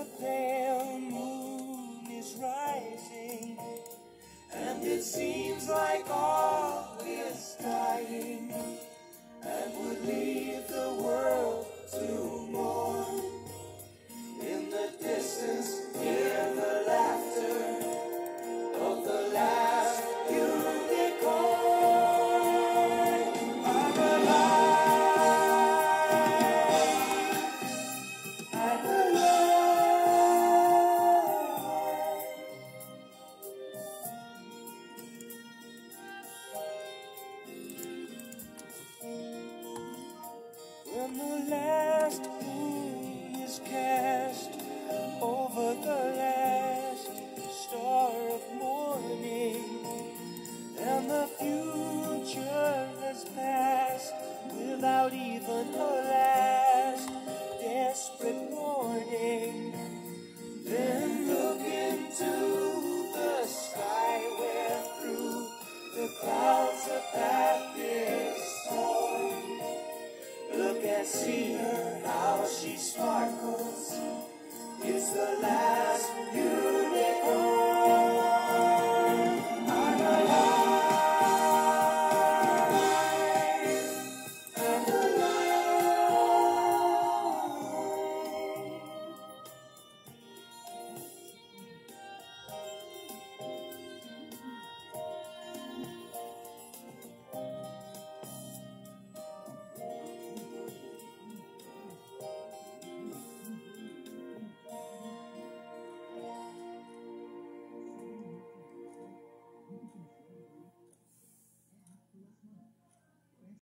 the pale moon is rising, and it seems like all is dying, and would leave the world to mourn. In the distance, hear the laughter of the last unicorn. I'm alive. I'm alive. When the last moon is cast over the last star of morning, and the future has passed without even a last desperate warning, then look into the sky where through the clouds a path is torn. Look and see her, how she sparkles. It's the last